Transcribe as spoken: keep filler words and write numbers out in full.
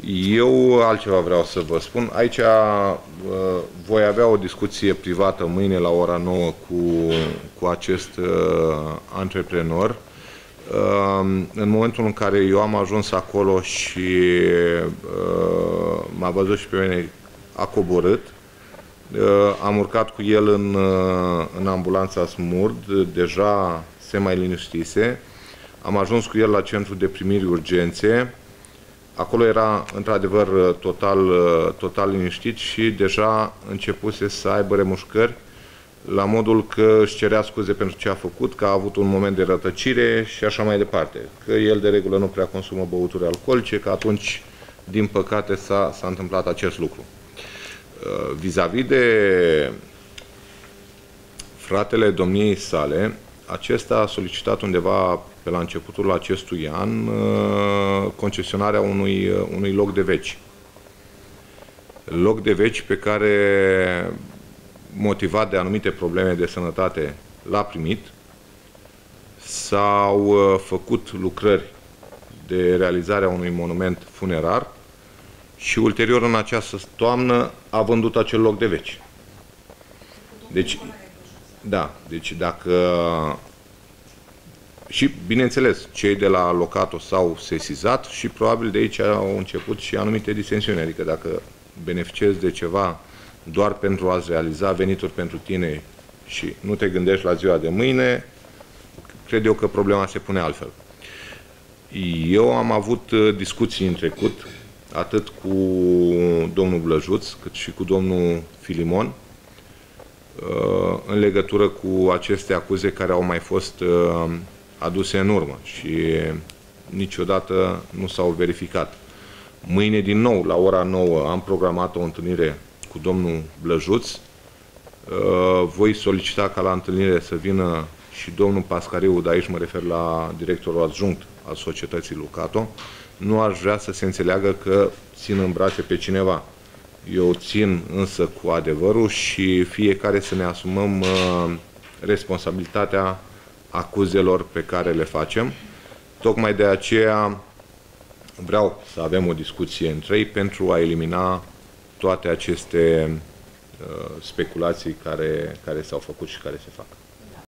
Eu altceva vreau să vă spun. Aici uh, voi avea o discuție privată mâine la ora nouă cu, cu acest uh, antreprenor. Uh, în momentul în care eu am ajuns acolo și uh, m-a văzut și pe mine, a coborât. Uh, am urcat cu el în, uh, în ambulanța Smurd, deja se mai liniștise. Am ajuns cu el la centru de primiri urgențe. Acolo era într-adevăr total, total liniștit și deja începuse să aibă remușcări, la modul că își cerea scuze pentru ce a făcut, că a avut un moment de rătăcire și așa mai departe. Că el de regulă nu prea consumă băuturi alcoolice, că atunci, din păcate, s-a s-a întâmplat acest lucru. Vis-a-vis de fratele domniei sale, acesta a solicitat undeva pe la începutul acestui an concesionarea unui, unui loc de veci. Loc de veci pe care, motivat de anumite probleme de sănătate, l-a primit. S-au făcut lucrări de realizare a unui monument funerar și ulterior în această toamnă a vândut acel loc de veci. Deci, da, deci dacă... Și, bineînțeles, cei de la locato s-au sesizat și probabil de aici au început și anumite disensiuni. Adică dacă beneficiezi de ceva doar pentru a-ți realiza venituri pentru tine și nu te gândești la ziua de mâine, cred eu că problema se pune altfel. Eu am avut discuții în trecut, atât cu domnul Blăjuț, cât și cu domnul Filimon, în legătură cu aceste acuze care au mai fost aduse în urmă și niciodată nu s-au verificat. Mâine, din nou, la ora nouă, am programat o întâlnire cu domnul Blăjuț. Voi solicita ca la întâlnire să vină și domnul Pascariu, de aici mă refer la directorul adjunct al societății Locato. Nu aș vrea să se înțeleagă că țin în brațe pe cineva. Eu țin însă cu adevărul și fiecare să ne asumăm uh, responsabilitatea acuzelor pe care le facem. Tocmai de aceea vreau să avem o discuție între ei pentru a elimina toate aceste uh, speculații care, care s-au făcut și care se fac.